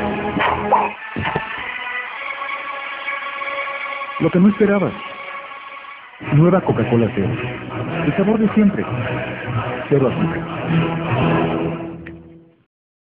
Lo que no esperabas. Nueva Coca-Cola Cero. El sabor de siempre. Cero azúcar.